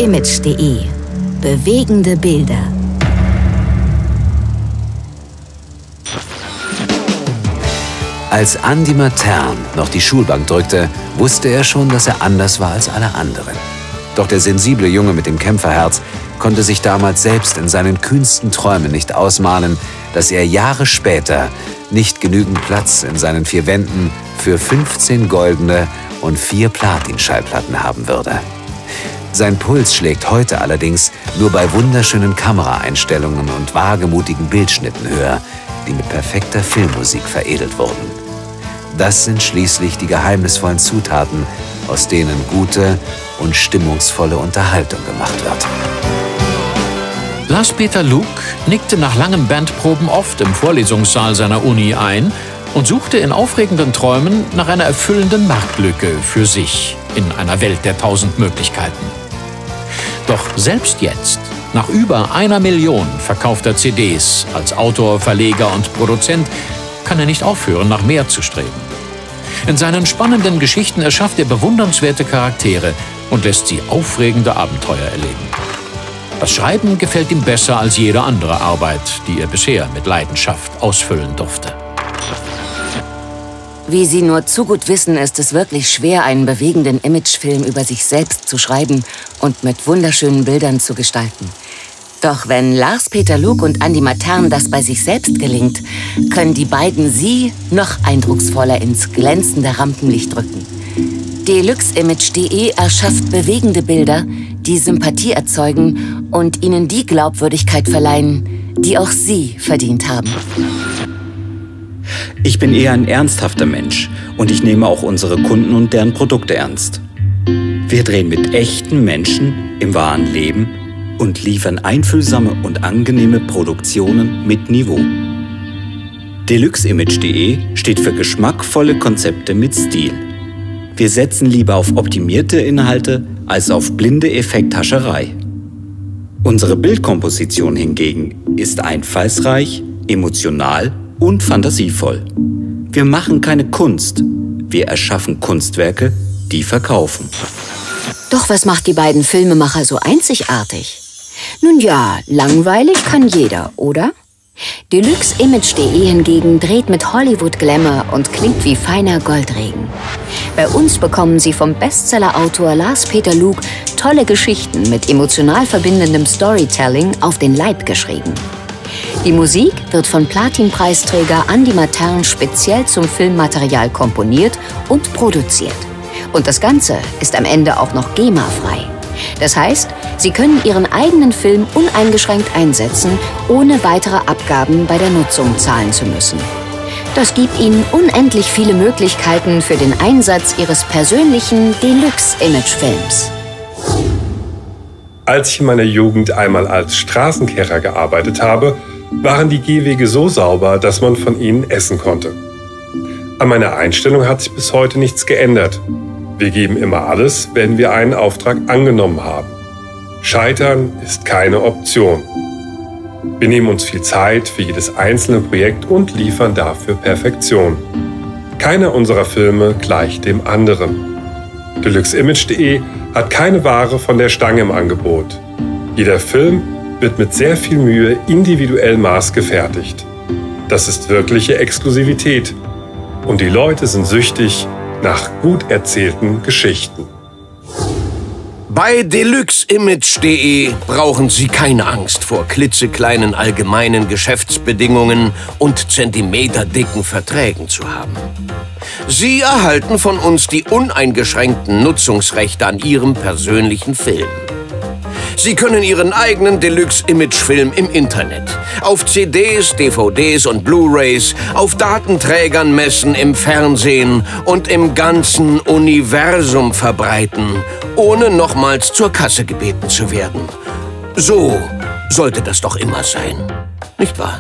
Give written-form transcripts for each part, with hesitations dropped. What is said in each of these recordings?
deluxeimage.de. Bewegende Bilder. Als Andi Matern noch die Schulbank drückte, wusste er schon, dass er anders war als alle anderen. Doch der sensible Junge mit dem Kämpferherz konnte sich damals selbst in seinen kühnsten Träumen nicht ausmalen, dass er Jahre später nicht genügend Platz in seinen 4 Wänden für 15 goldene und 4 Platin-Schallplatten haben würde. Sein Puls schlägt heute allerdings nur bei wunderschönen Kameraeinstellungen und wagemutigen Bildschnitten höher, die mit perfekter Filmmusik veredelt wurden. Das sind schließlich die geheimnisvollen Zutaten, aus denen gute und stimmungsvolle Unterhaltung gemacht wird. Lars-Peter Luuk nickte nach langen Bandproben oft im Vorlesungssaal seiner Uni ein und suchte in aufregenden Träumen nach einer erfüllenden Marktlücke für sich in einer Welt der 1000 Möglichkeiten. Doch selbst jetzt, nach über 1 Million verkaufter CDs, als Autor, Verleger und Produzent, kann er nicht aufhören, nach mehr zu streben. In seinen spannenden Geschichten erschafft er bewundernswerte Charaktere und lässt sie aufregende Abenteuer erleben. Das Schreiben gefällt ihm besser als jede andere Arbeit, die er bisher mit Leidenschaft ausfüllen durfte. Wie Sie nur zu gut wissen, ist es wirklich schwer, einen bewegenden Imagefilm über sich selbst zu schreiben und mit wunderschönen Bildern zu gestalten. Doch wenn Lars-Peter Luuk und Andi Matern das bei sich selbst gelingt, können die beiden Sie noch eindrucksvoller ins glänzende Rampenlicht rücken. deluxeimage.de erschafft bewegende Bilder, die Sympathie erzeugen und Ihnen die Glaubwürdigkeit verleihen, die auch Sie verdient haben. Ich bin eher ein ernsthafter Mensch und ich nehme auch unsere Kunden und deren Produkte ernst. Wir drehen mit echten Menschen im wahren Leben und liefern einfühlsame und angenehme Produktionen mit Niveau. deluxeimage.de steht für geschmackvolle Konzepte mit Stil. Wir setzen lieber auf optimierte Inhalte als auf blinde Effekthascherei. Unsere Bildkomposition hingegen ist einfallsreich, emotional und fantasievoll. Wir machen keine Kunst, wir erschaffen Kunstwerke, die verkaufen. Doch was macht die beiden Filmemacher so einzigartig? Nun ja, langweilig kann jeder, oder? deluxeimage.de hingegen dreht mit Hollywood-Glamour und klingt wie feiner Goldregen. Bei uns bekommen Sie vom Bestseller-Autor Lars-Peter Luuk tolle Geschichten mit emotional verbindendem Storytelling auf den Leib geschrieben. Die Musik wird von Platin-Preisträger Andi Matern speziell zum Filmmaterial komponiert und produziert. Und das Ganze ist am Ende auch noch GEMA-frei. Das heißt, Sie können Ihren eigenen Film uneingeschränkt einsetzen, ohne weitere Abgaben bei der Nutzung zahlen zu müssen. Das gibt Ihnen unendlich viele Möglichkeiten für den Einsatz Ihres persönlichen Deluxe-Image-Films. Als ich in meiner Jugend einmal als Straßenkehrer gearbeitet habe, waren die Gehwege so sauber, dass man von ihnen essen konnte. An meiner Einstellung hat sich bis heute nichts geändert. Wir geben immer alles, wenn wir einen Auftrag angenommen haben. Scheitern ist keine Option. Wir nehmen uns viel Zeit für jedes einzelne Projekt und liefern dafür Perfektion. Keiner unserer Filme gleicht dem anderen. deluxeimage.de hat keine Ware von der Stange im Angebot. Jeder Film wird mit sehr viel Mühe individuell maßgefertigt. Das ist wirkliche Exklusivität. Und die Leute sind süchtig nach gut erzählten Geschichten. Bei deluxeimage.de brauchen Sie keine Angst vor klitzekleinen allgemeinen Geschäftsbedingungen und zentimeterdicken Verträgen zu haben. Sie erhalten von uns die uneingeschränkten Nutzungsrechte an Ihrem persönlichen Film. Sie können Ihren eigenen Deluxe-Image-Film im Internet, auf CDs, DVDs und Blu-rays, auf Datenträgern messen, im Fernsehen und im ganzen Universum verbreiten, ohne nochmals zur Kasse gebeten zu werden. So sollte das doch immer sein, nicht wahr?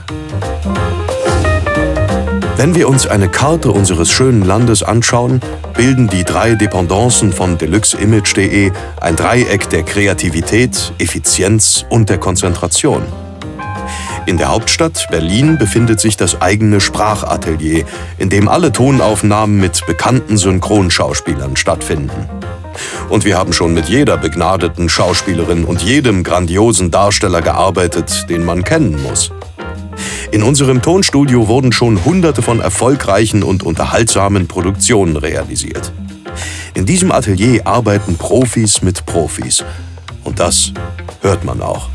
Wenn wir uns eine Karte unseres schönen Landes anschauen, bilden die 3 Dependancen von deluxeimage.de ein Dreieck der Kreativität, Effizienz und der Konzentration. In der Hauptstadt Berlin befindet sich das eigene Sprachatelier, in dem alle Tonaufnahmen mit bekannten Synchronschauspielern stattfinden. Und wir haben schon mit jeder begnadeten Schauspielerin und jedem grandiosen Darsteller gearbeitet, den man kennen muss. In unserem Tonstudio wurden schon Hunderte von erfolgreichen und unterhaltsamen Produktionen realisiert. In diesem Atelier arbeiten Profis mit Profis. Und das hört man auch.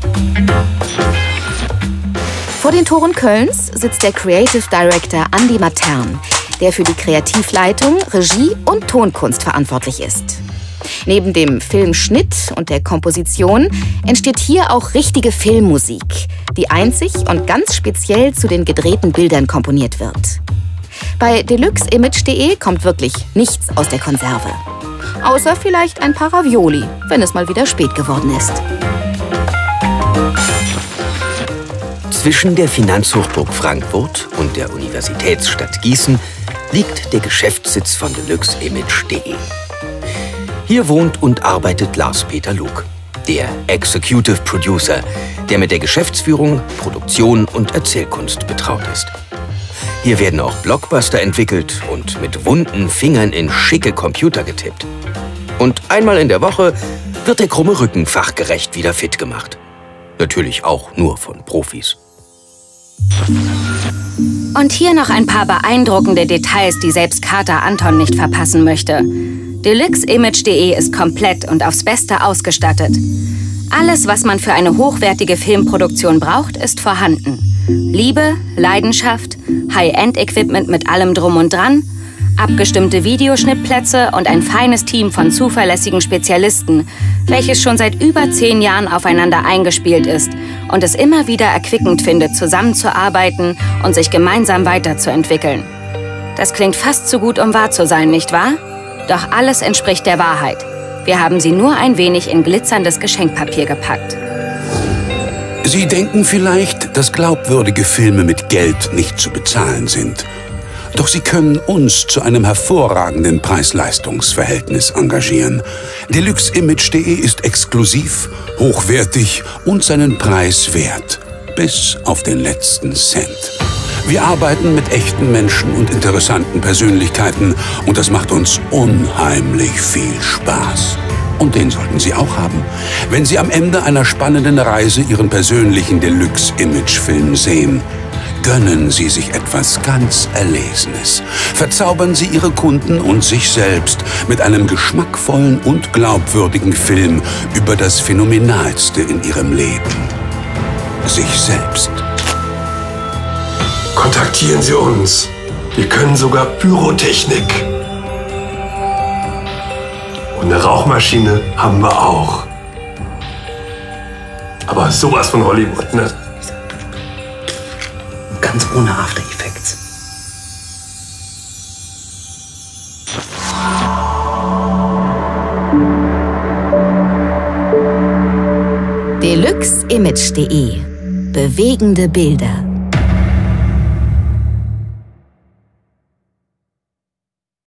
Vor den Toren Kölns sitzt der Creative Director Andi Matern, der für die Kreativleitung, Regie und Tonkunst verantwortlich ist. Neben dem Filmschnitt und der Komposition entsteht hier auch richtige Filmmusik, die einzig und ganz speziell zu den gedrehten Bildern komponiert wird. Bei deluxeimage.de kommt wirklich nichts aus der Konserve. Außer vielleicht ein paar Ravioli, wenn es mal wieder spät geworden ist. Zwischen der Finanzhochburg Frankfurt und der Universitätsstadt Gießen liegt der Geschäftssitz von deluxeimage.de. Hier wohnt und arbeitet Lars-Peter Lug, der Executive Producer, der mit der Geschäftsführung, Produktion und Erzählkunst betraut ist. Hier werden auch Blockbuster entwickelt und mit wunden Fingern in schicke Computer getippt. Und einmal in der Woche wird der krumme Rücken fachgerecht wieder fit gemacht. Natürlich auch nur von Profis. Und hier noch ein paar beeindruckende Details, die selbst Kater Anton nicht verpassen möchte. deluxeimage.de ist komplett und aufs Beste ausgestattet. Alles, was man für eine hochwertige Filmproduktion braucht, ist vorhanden. Liebe, Leidenschaft, High-End-Equipment mit allem Drum und Dran, abgestimmte Videoschnittplätze und ein feines Team von zuverlässigen Spezialisten, welches schon seit über 10 Jahren aufeinander eingespielt ist und es immer wieder erquickend findet, zusammenzuarbeiten und sich gemeinsam weiterzuentwickeln. Das klingt fast zu gut, um wahr zu sein, nicht wahr? Doch alles entspricht der Wahrheit. Wir haben sie nur ein wenig in glitzerndes Geschenkpapier gepackt. Sie denken vielleicht, dass glaubwürdige Filme mit Geld nicht zu bezahlen sind. Doch sie können uns zu einem hervorragenden Preis-Leistungs-Verhältnis engagieren. deluxeimage.de ist exklusiv, hochwertig und seinen Preis wert. Bis auf den letzten Cent. Wir arbeiten mit echten Menschen und interessanten Persönlichkeiten und das macht uns unheimlich viel Spaß. Und den sollten Sie auch haben, wenn Sie am Ende einer spannenden Reise Ihren persönlichen Deluxe-Image-Film sehen. Gönnen Sie sich etwas ganz Erlesenes. Verzaubern Sie Ihre Kunden und sich selbst mit einem geschmackvollen und glaubwürdigen Film über das Phänomenalste in Ihrem Leben. Sich selbst. Kontaktieren Sie uns. Wir können sogar Pyrotechnik. Und eine Rauchmaschine haben wir auch. Aber sowas von Hollywood, ne? Ganz ohne After Effects. deluxeimage.de. Bewegende Bilder.